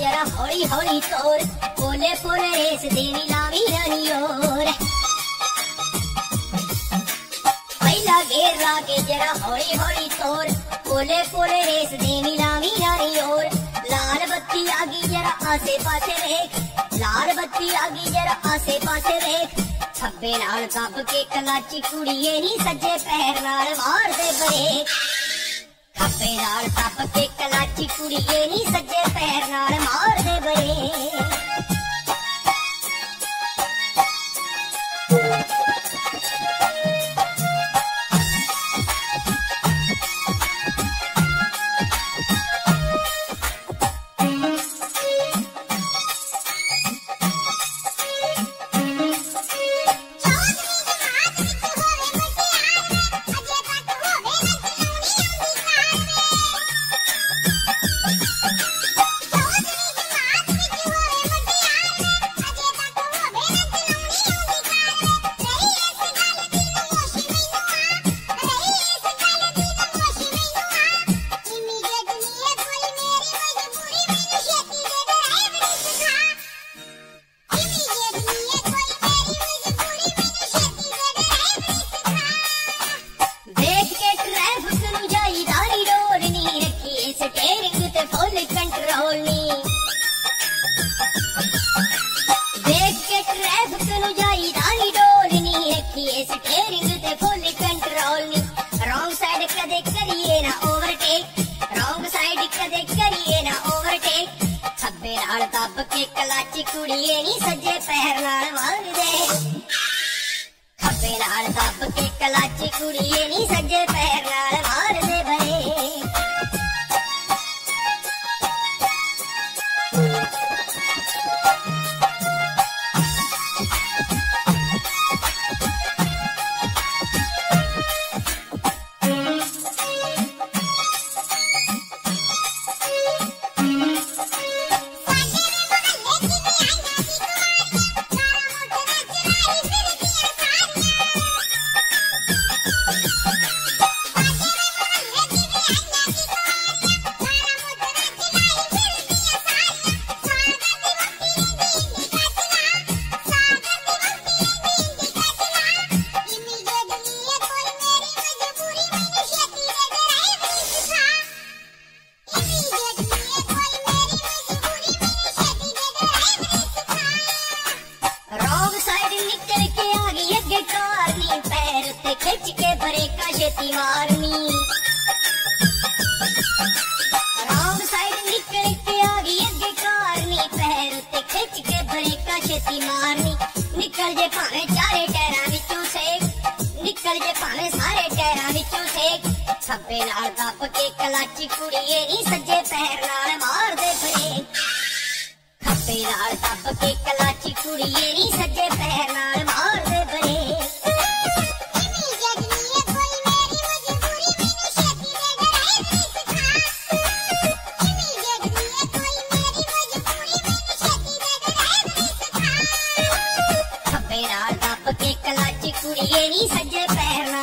जरा हौली हौली तोर, पोले पोले रेस देवी लावी रानी और। पहला गेर लाके जरा हौली हौली तोर, पोले पोले रेस देवी लावी रानी और। लाल बत्ती आगी जरा आसे पासे देख, लाल बत्ती आगी जरा आसे पासे देख। छब्बे नाल कप के कलाची कुड़िए नी सज्जे पैर नाल मार दे ब्रेक। खब्बे नाल कप के कलाची कुड़िए नी सज्जे पैर नाल मार दे ब्रेक। कप के कलाची कुड़िए नी सज्जे पैर नाल मार दे। खब्बे नाल कप के कलाची कुड़िए नी सज्जे पैर नाल मार दे बरे। खिच के ब्रेका छेती मारनी, रॉन्ग साइड निकल के आ गई अगे कारनी। पैर उत्ते खिच के ब्रेका छेती मारनी। निकल जे भावे चारे टायरां विचों सेक, निकल जे भावे सारे टायरां विचों सेक। खब्बे नाल कप के कलाची कुड़िए नी सज्जे पैर नाल मार दे ब्रेक। खब्बे नाल कप के कलाची कुड़िए नी सज्जे पैर नाल मार दे ब्रेक। के कलाची कुड़िए नी सज्जे पैर